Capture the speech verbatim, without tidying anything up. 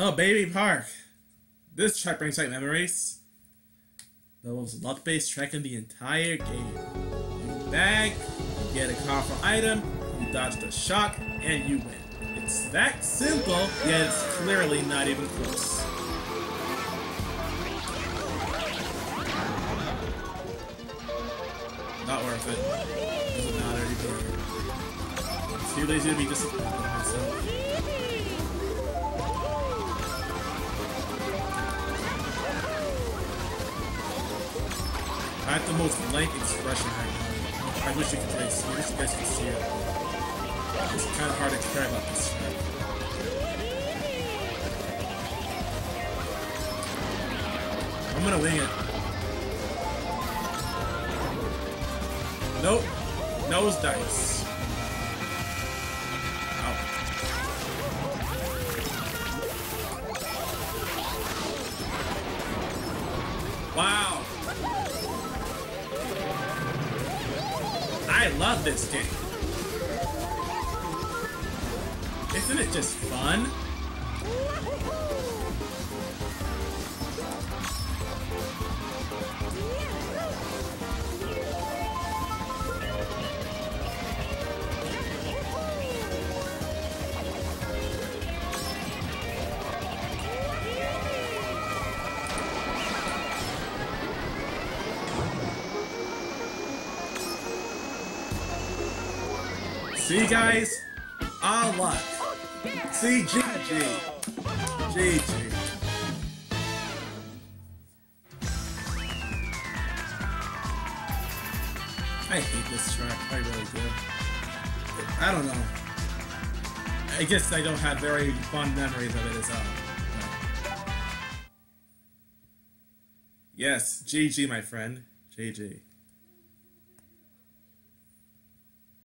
Oh, Baby Park. This track brings back memories. The most luck-based track in the entire game. You bag, you get a powerful item, you dodge the shock, and you win. It's that simple, yet it's clearly not even close. Not worth it. Doesn't matter either. I'm too lazy to be disappointed in myself. I have the most blank expression right now. I wish you could guys see. I wish you guys could see it. It's kind of hard to care about this track. I'm gonna wing it. Nope. Nose dice. Ow. Wow. I love this game. Isn't it just fun? See, guys? All luck. See, G G. G G. I hate this track. I really do. I don't know. I guess I don't have very fond memories of it as well. But... Yes, G G, my friend. G G.